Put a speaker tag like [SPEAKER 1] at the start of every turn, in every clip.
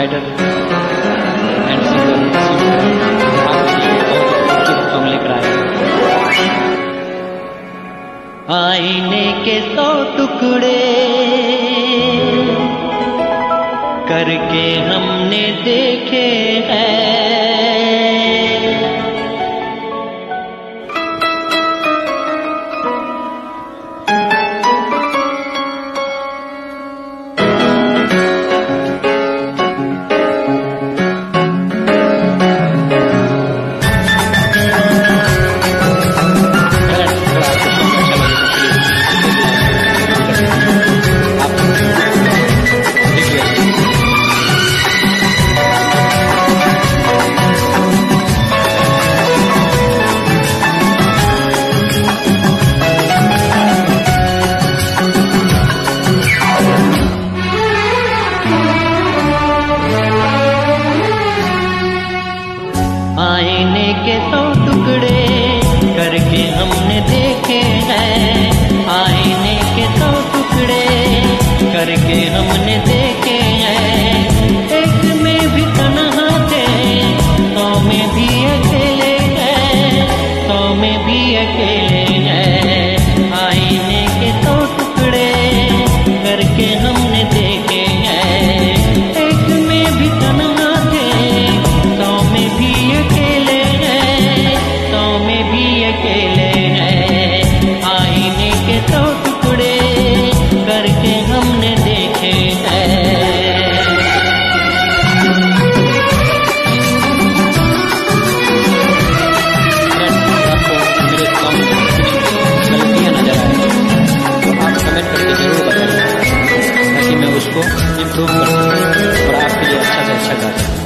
[SPEAKER 1] Writer and singer आपकी बहुत खूबसूरत सॉन्ग लेकर आए। आईने के 100 टुकड़े करके हमने देखे हैं, आईने के 100 टुकड़े करके हमने देखे हैं, आईने के 100 टुकड़े करके हमने देखे हैं। एक में भी तन्हा थे, 100 में भी अकेले हैं, 100 में भी अकेले हैं। आईने के 100 टुकड़े करके हमने देखे हैं, एक में भी तन्हा थे, 100 में भी अकेले हैं, 100 में भी अकेले हैं। आईने के 100 टुकड़े करके हमने देखे हैं। आपको मेरे काम में कुछ गलतियाँ नजर आए तो आप कमेंट करके जरूर बताइए ताकि मैं उसको इम्प्रूव कर सकूँ और आपके लिए अच्छा से अच्छा गा सकूँ।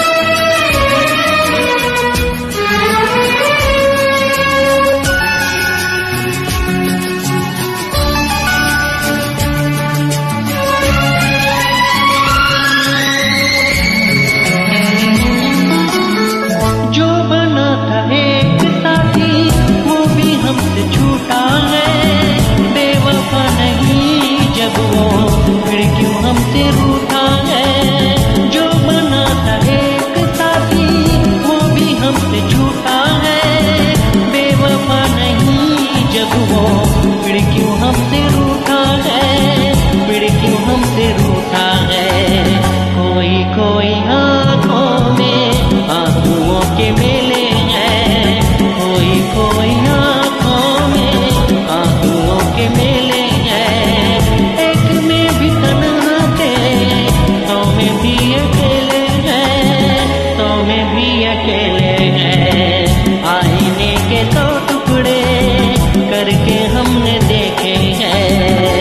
[SPEAKER 1] जो बना था एक साथी वो भी हमसे छूटा है, बेवफा नहीं जब वो फिर क्यों हमसे रूठा है। जो बना था एक साथी वो भी हमसे छूटा है, बेवफा नहीं जब वो फिर क्यों हमसे रूठा है, फिर क्यों हमसे रूठा है। कोई कोई आँखों में आंसुओं के मेले हैं, कोई कोई आँखों में आंसुओं के मेले हैं। एक में भी तन्हा थे, 100 में भी अकेले हैं, 100 में भी अकेले हैं। आईने के 100 टुकड़े करके हमने देखे हैं।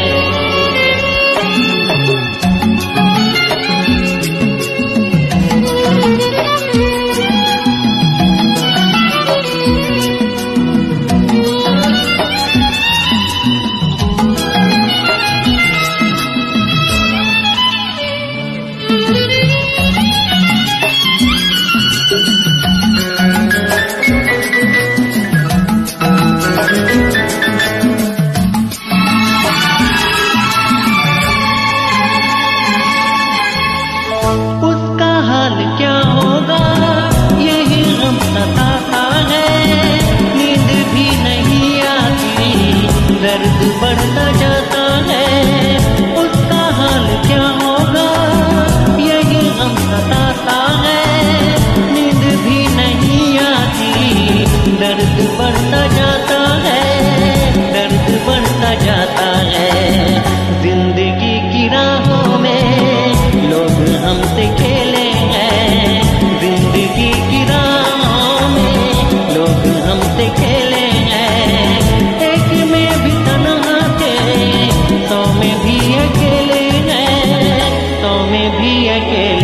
[SPEAKER 1] उसका हाल क्या होगा यही गम सताता है, नींद भी नहीं आती, दर्द बढ़ता जाता है। उसका हाल क्या होगा यही गम सताता है, नींद भी नहीं आती, दर्द बढ़ता जाता है, दर्द बढ़ता जाता है। जिंदगी की राहों में लोग हमसे खेले हैं, जिंदगी की राहों में लोग हमसे खेले हैं। एक में भी तन्हा थे, 100 में भी अकेले हैं, 100 में भी अकेले